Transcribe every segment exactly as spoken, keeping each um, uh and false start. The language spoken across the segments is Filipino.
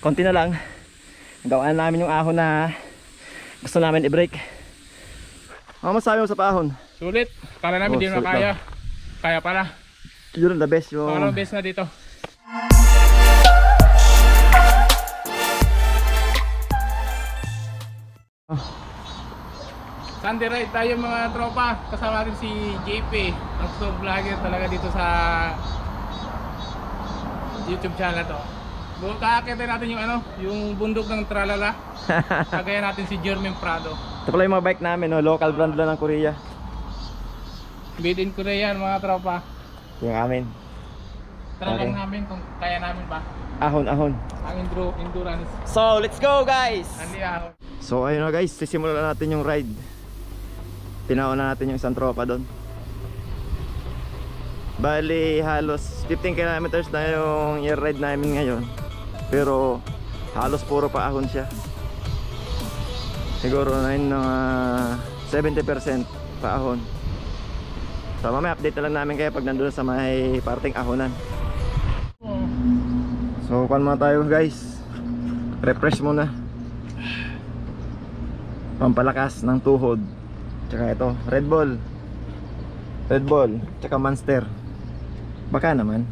konti na lang. Gawaan namin yung ahon na gusto namin i-break. Ano masabi mo sa paahon? Sulit. Kala namin Oh, di na sulit kaya. Kaya pala. Yun the best yung... Parang best na dito. Sunday ride tayo mga tropa. Kasama natin si J P, ang food vlogger talaga dito sa YouTube channel to. Buong kaakitin natin yung ano, yung bundok ng Tralala. Kagaya natin si Jermaine Prado. Ito pala yung mga bike namin, no? Local brand lang ng Korea. Made in Korea yan mga tropa. Yung amin. Try lang Okay. namin kung kaya namin ba. Ahon, ahon. Ang enduro, endurance. So, let's go guys! Andi ako. So, ayun na guys, sisimulan natin yung ride. Pinauna natin yung isang tropa doon. Bali, halos fifteen kilometers na yung i-ride namin ngayon. Pero, halos puro paahon siya. Siguro na yun ng uh, seventy percent paahon. So, mamaya update na lang namin kayo pag nandun sa may parting ahonan. So, kuhan muna tayo guys. Refresh muna. Pampalakas ng tuhod. Tsaka ito, Red Bull. Red Bull, tsaka Monster. Baka naman.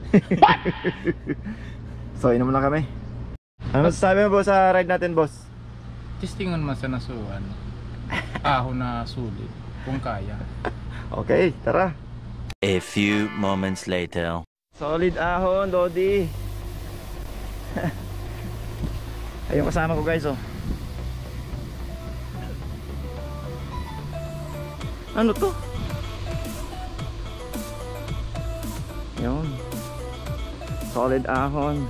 So, inom na kami. Ano masasabi mo sa ride natin, boss? Testingan man sa nasuan. Ahon na sulit. Kung kaya. Okay, tara. A few moments later. Solid ahon, Lodi. Ayun kasama ko guys, oh. Ano to? Yun. Solid ahon.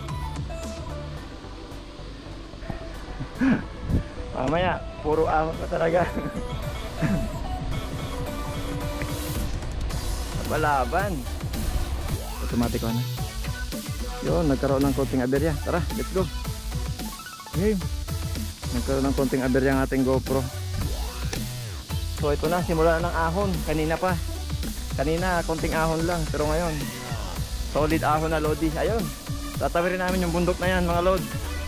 Mamaya, puro ahon pa talaga. Balaban. Automatic on. Yun, nagkaroon ng konting aberya. Tara, let's go. Okay. Nagkaroon ng konting aberya ang ating GoPro. So ito na, simula ng ahon. Kanina pa. Kanina, konting ahon lang. Pero ngayon, solid ahon na, Lodi. Ayun, tatawirin namin yung bundok na yan, mga Lod.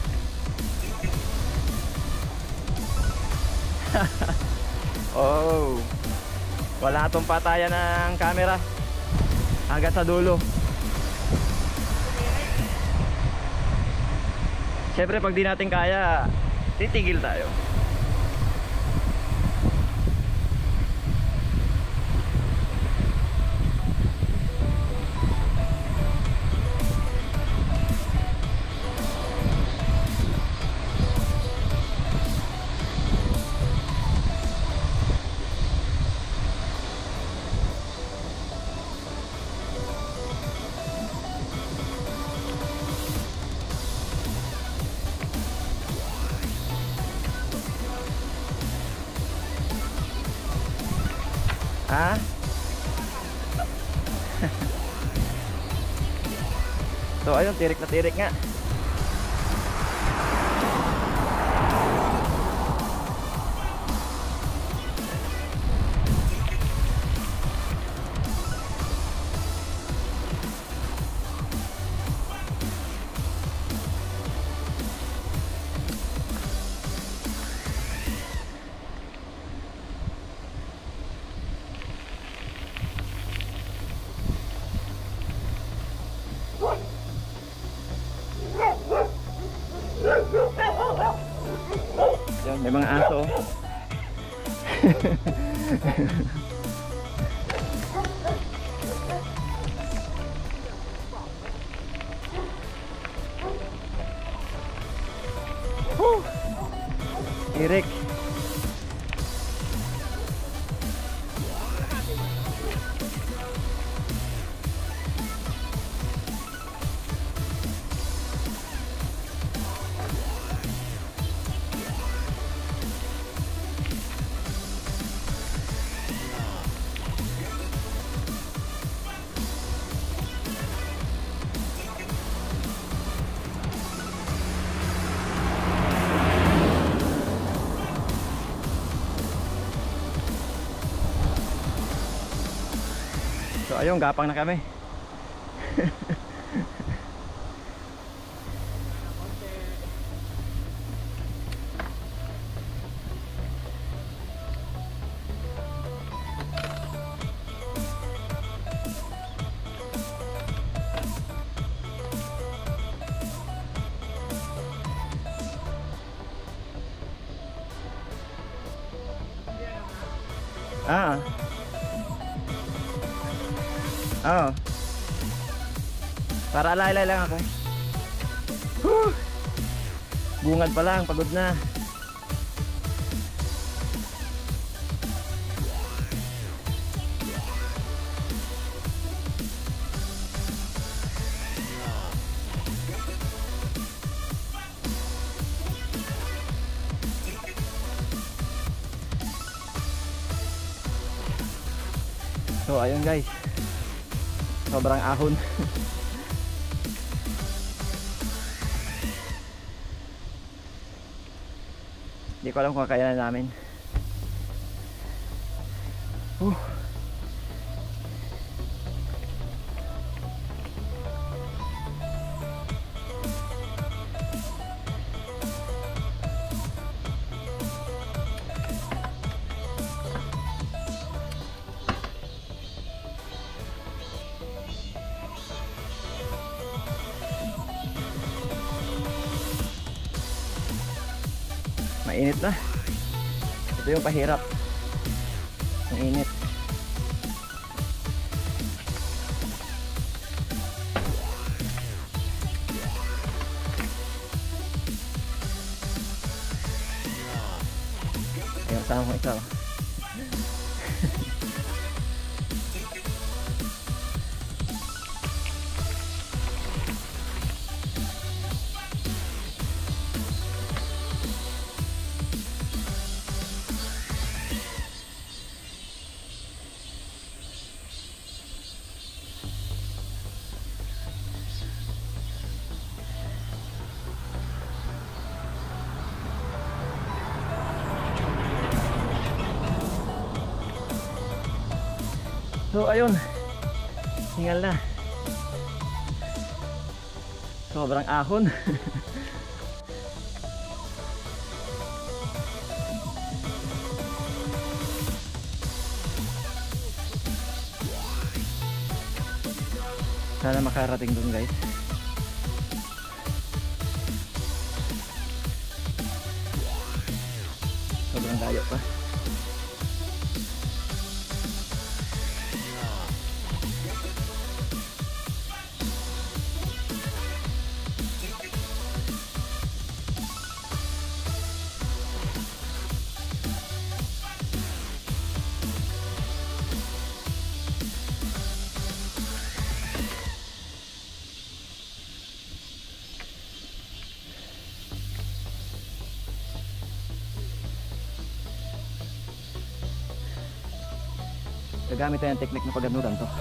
Oh, wala itong patayan ng camera hanggang sa dulo. Siyempre pag di natin kaya, titigil tayo. Ha? So ayun, tirik na tirik nga. Yan, may mga aso. Woo! Tirik. So ayun, gapang na kami. Ah. Oo. Para alay-alay lang ako. Whew. Bungad pa lang, pagod na. So ayun guys, sobrang ahon. Hindi ko alam kung kakayanan namin. uh. Mainit na. Ito yung pahirap. Ang init. Ayun, sama ko ikaw. So ayun, hingal na. Sobrang ahon. Sana makarating dun guys. Sobrang layo pa. Gagamit tayo ng technique na pagganuran to.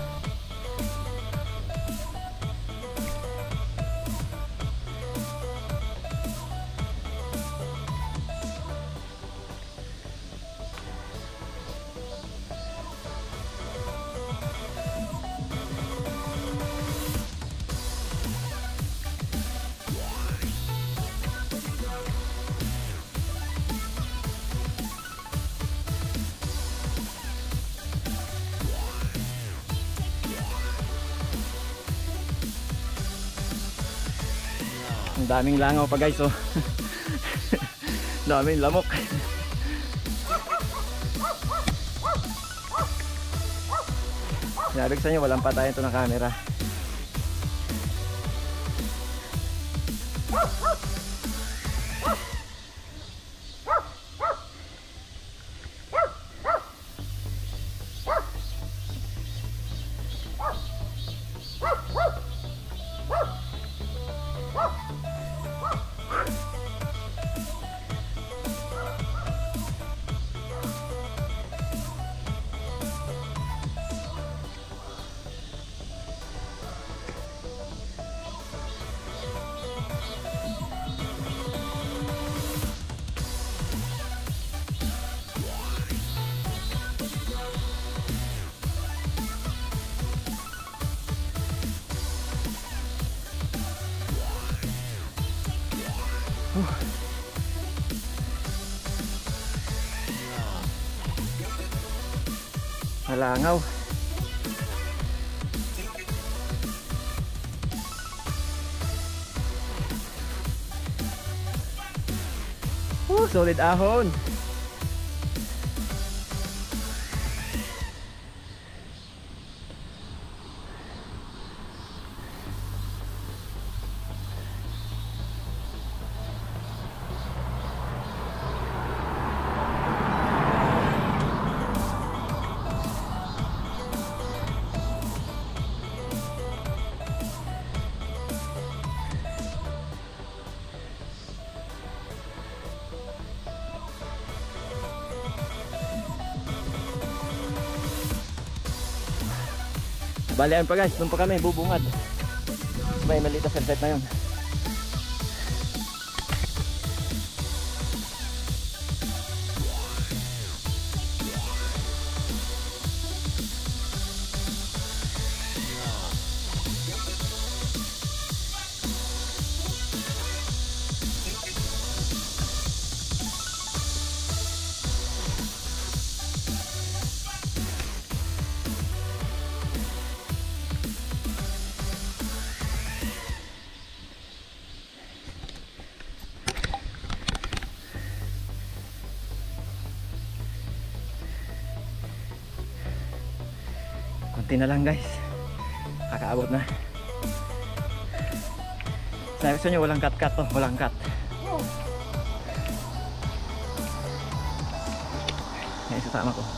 Ang daming langaw pa guys, oh. Daming lamok. Sinabi ko sa inyo, walang patayan ito ng camera. Malangaw. Oh, solid ahon. Balian pa guys, doon pa kami bubungad. May maliit na sunset na yun. Konti na lang guys, kakaabot na. Sabi gusto nyo walang cut cut to, walang cut. Yan isasama ko.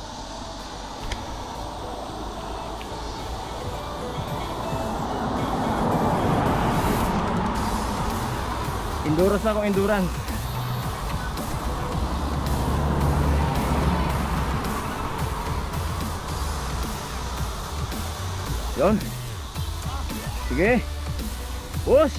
Endurance na akong endurance. Yun. Sige. Push.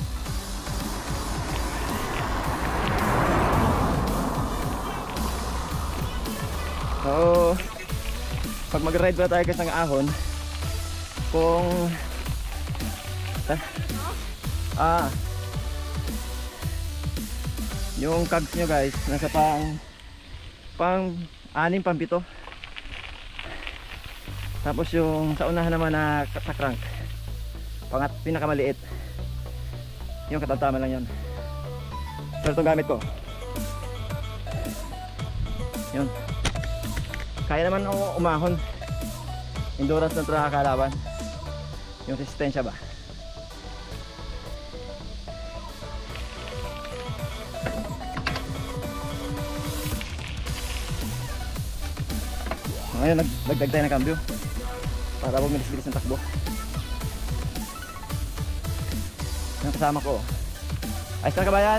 So, pag mag-ride pa tayo guys ng ahon, kung ah, ah yung cogs nyo guys nasa pang pang anim, pang pito. Tapos yung sa unahan naman na sa crank, pangat pinakamaliit, yung katamtaman lang yun. So itong gamit ko, yun, kaya naman umahon. Endurance ng nakakalaban, yung resistensya ba. Ngayon nagdagdag tayo ng cambio para bumilis-bilis ng takbo. Yung kasama ko, ayos na kabayan.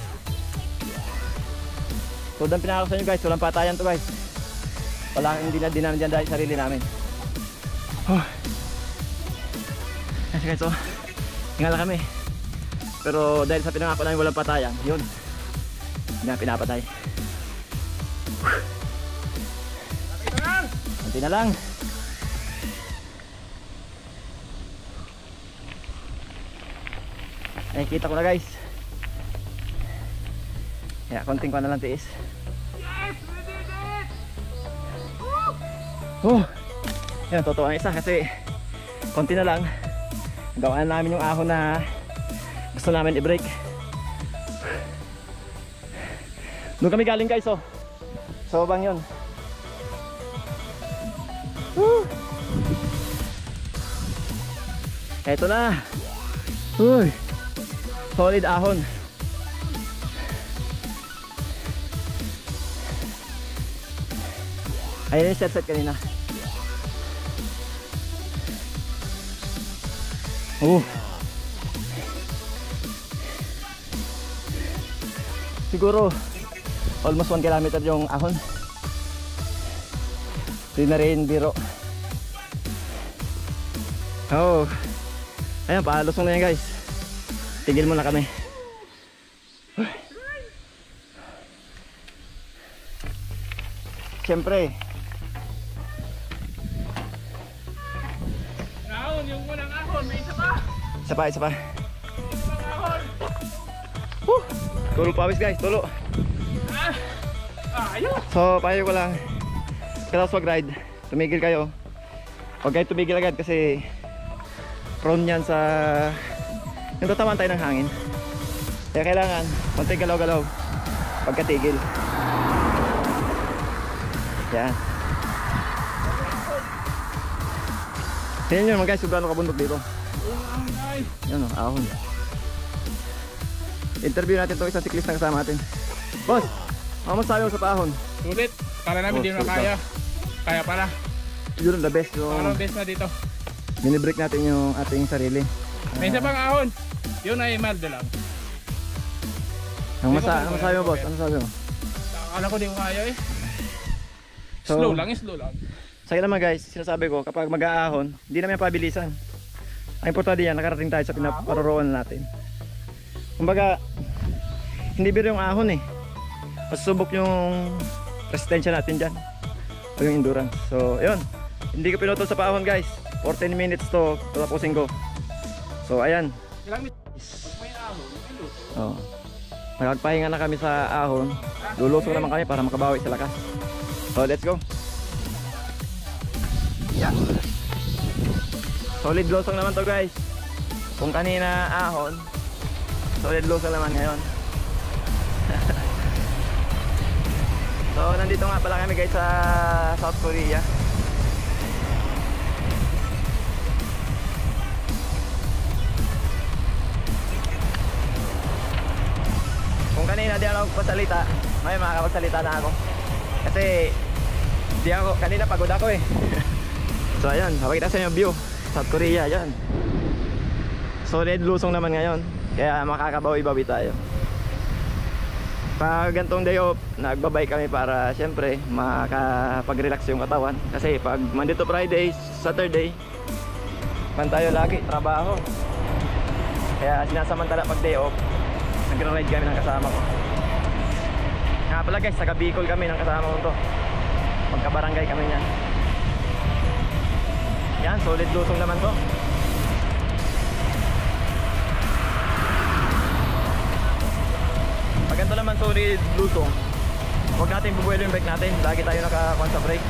So dan pinakako sa inyo guys, walang patayan to guys. Wala kang dinadinan dyan dahil sarili namin. Oh. Kasi guys, so tingala kami. Pero dahil sa pinangako namin walang patayan, yun, hindi na pinapatay. Konti na lang. Nakikita ko na guys. Kaya konting ko na lang tiis. Yes! We did it! Oh! Yan, totoo ang isa kasi konti na lang. Gawaan namin yung ahon na gusto namin i-break. Doon kami galing guys, oh. So bang yun. Woo! Eto na. Uy! Solid ahon. Ayan yung set set kanina. Oh. Siguro almost one kilometer yung ahon. Hindi na rin biro. Oh. Ayan, paalusong na yan guys. Tigil muna kami. Siyempre Ahon, yung unang ahon, may isa pa. Isa pa, isa pa. Unang ahon. Woo! Tulo pawis guys, tulo. Ah! Ah, ayun. So payo ko lang, katapos mag ride, tumigil kayo. Huwag kayo tumigil agad kasi prone yan sa yung tatawan tayo ng hangin. Kaya kailangan konting galaw-galaw pagkatigil. Yan. Tingnan nyo naman guys kung gaano kabundok dito. Yan o, ahon. Interview natin itong isang siklista na kasama natin. Boss, ano masabi mo sa paahon? Sulit. Kala namin Oh, di na sulit kaya. Kaya pala. Yun the best yung Parang best na dito. mini-break natin yung ating sarili. May isa pang ahon. Yun ay mild lang. Ang masa, ano masabi mo boss? Ano sabi mo? Akala ko di ko kaya eh. So- Slow lang, slow lang. Sa'yo naman guys, sinasabi ko, kapag mag-aahon, hindi naman yung pabilisan. Ang importante yan, nakarating tayo sa pinaparoroon natin. Kumbaga, hindi biro yung ahon eh. Masubok yung resistensya natin dyan. O yung endurance. So, yun. Hindi ko pinutol sa paahon guys. fourteen minutes to, tapusin ko. So, ayan. Ilang minutes? Pag may ahon, may luto. Oh. Nakagpahinga na kami sa ahon. Lulusong naman kami para makabawi sa lakas. So, let's go. Yeah. Solid lusong naman to guys. Kung kanina ahon, solid lusong naman ngayon. So nandito nga pala kami guys sa South Korea. Kung kanina di ako magpasalita, ngayon makakapagsalita na ako. Kasi di ako, kanina pagod ako eh. So ayun, mapakita sa inyo view South Korea, yan. Solid lusong naman ngayon. Kaya makakabawi-bawi tayo. Pag gantong day off, nagbabay kami para syempre makapag-relax yung katawan. Kasi pag Monday to Friday, Saturday, man tayo lagi, trabaho. Kaya sinasamantala pag day off, nag-ride kami ng kasama ko. Nga pala guys, taga Bicol kami ng kasama ko to. Magkabarangay kami niyan. Yan, solid lusong naman to. Pag ganito naman solid lusong, huwag natin bubuelo yung brake natin. Lagi tayo naka-con sa brake,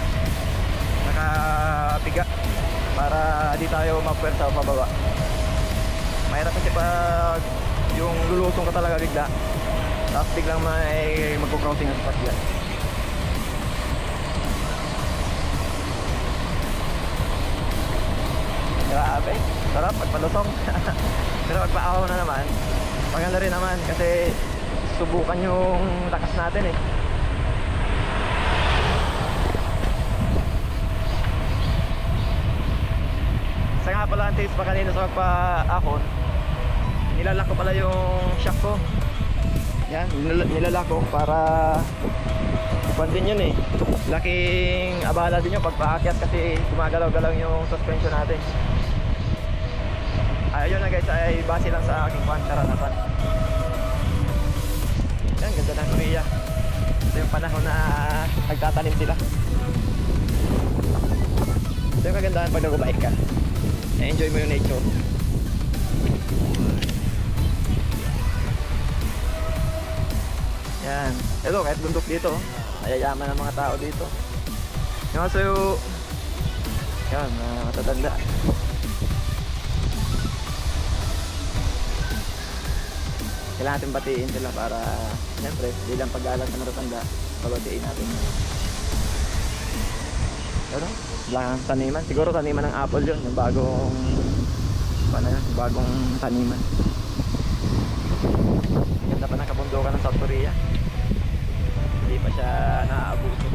nakapiga, para di tayo magpwersa o pababa. Mahirap kasi pag yung lulusong ka talaga bigla, tapos biglang may magpo-crossing ang spot yan. Grabe, sarap pagpalusong. Pero pagpaahaw na naman, maganda rin naman kasi subukan yung lakas natin eh. Sa nga pala ang tips pa kanina sa pagpaahon, nilalak ko pala yung shock ko. Yan, nilalak ko para pan din yun eh. Laking abala din yung pagpaakyat kasi gumagalaw-galaw yung suspension natin. Ayun na guys, ay base lang sa aking karanasan. Yan, ganda ng Korea. Ito yung panahon na nagtatanim sila. Ito yung kagandahan pag nag-bike ka, na-enjoy mo yung nature. Yan, ito kahit bundok dito, ayayaman ng mga tao dito. Yung kaso yung yan, uh, matatanda. Kailangan natin batiin sila para siyempre, di lang pag-aalas sa matatanda, pabatiin natin. Ano? Lang taniman, siguro taniman ng apple yun, yung bagong ano yun, yung bagong taniman. Ganda pa ng kabundukan ng South Korea. Hindi pa siya naaabuso.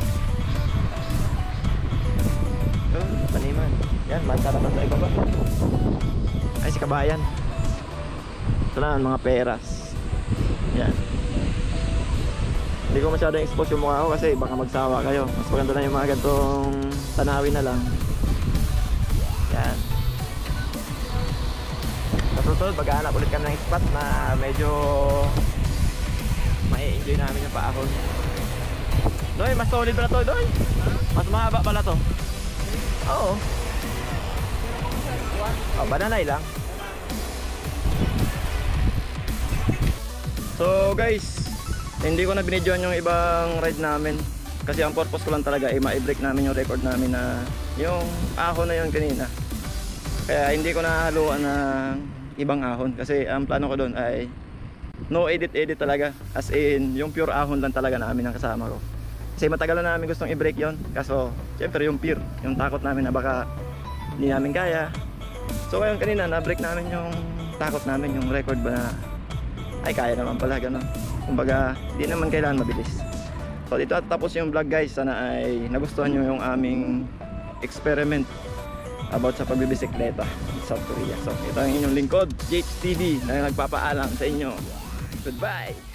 Oh, taniman. Yan, bansa naman sa ibaba. Ay, si kabayan. Ito na, mga peras. Yan. Hindi ko masyadong expose yung mukha ko kasi baka magsawa kayo. Mas maganda na yung mga gantong tanawin na lang. Yan. Sa susunod, maghahanap ulit kami ng spot na medyo mai-enjoy namin yung paahon. Doy, mas solid pala to, Doy. Mas mahaba pala to. Oo. Oh, bananay lang. So guys, hindi ko na binidyoan yung ibang ride namin kasi ang purpose ko lang talaga ay ma-break namin yung record namin na yung ahon na yun kanina. Kaya hindi ko na haluan ng ibang ahon kasi ang plano ko doon ay no edit edit talaga, as in yung pure ahon lang talaga namin ang kasama ko. Kasi matagal na namin gustong i-break yon, kaso syempre yung pure, yung takot namin na baka hindi namin kaya. So ngayon kanina na-break namin yung takot namin, yung record ba na ay kaya naman pala, gano'n. Kumbaga, di naman kailangan mabilis. So dito at tapos yung vlog guys. Sana ay nagustuhan nyo yung aming experiment about sa pagbibisikleta sa South Korea. So ito ang inyong lingkod, J H T V, na nagpapaalam sa inyo. Goodbye!